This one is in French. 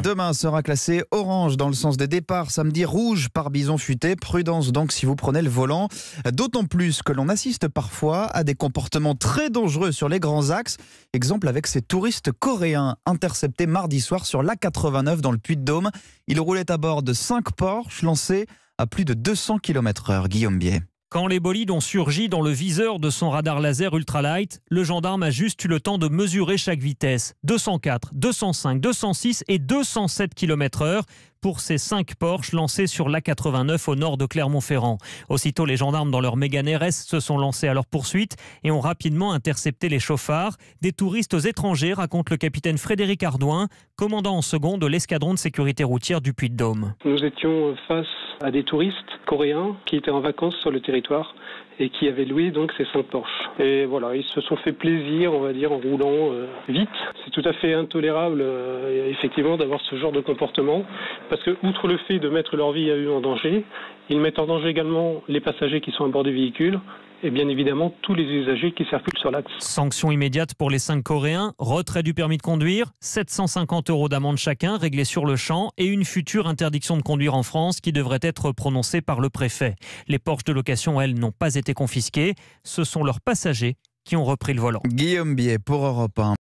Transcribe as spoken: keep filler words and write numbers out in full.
Demain sera classé orange dans le sens des départs, samedi rouge par bison futé. Prudence donc si vous prenez le volant. D'autant plus que l'on assiste parfois à des comportements très dangereux sur les grands axes. Exemple avec ces touristes coréens interceptés mardi soir sur l'A quatre-vingt-neuf dans le Puy-de-Dôme. Ils roulaient à bord de cinq Porsche lancés à plus de deux cents kilomètres heure. Guillaume Biet. Quand les bolides ont surgi dans le viseur de son radar laser ultralight, le gendarme a juste eu le temps de mesurer chaque vitesse. deux cent quatre, deux cent cinq, deux cent six et deux cent sept kilomètres heure pour ces cinq Porsche lancés sur l'A quatre-vingt-neuf au nord de Clermont-Ferrand. Aussitôt, les gendarmes dans leur Mégane R S se sont lancés à leur poursuite et ont rapidement intercepté les chauffards. Des touristes étrangers, raconte le capitaine Frédéric Ardouin, commandant en second de l'escadron de sécurité routière du Puy-de-Dôme. Nous étions face à des touristes coréens qui étaient en vacances sur le territoire et qui avaient loué donc ces cinq Porsche. Et voilà, ils se sont fait plaisir, on va dire, en roulant euh, vite. C'est tout à fait intolérable, euh, effectivement, d'avoir ce genre de comportement, parce que, outre le fait de mettre leur vie à eux en danger, ils mettent en danger également les passagers qui sont à bord du véhicule, et bien évidemment tous les usagers qui circulent sur l'axe. Sanction immédiate pour les cinq Coréens, retrait du permis de conduire, sept cent cinquante euros d'amende chacun réglés sur le champ et une future interdiction de conduire en France qui devrait être prononcée par le préfet. Les Porsche de location, elles, n'ont pas été confisquées. Ce sont leurs passagers qui ont repris le volant. Guillaume Biet pour Europe un.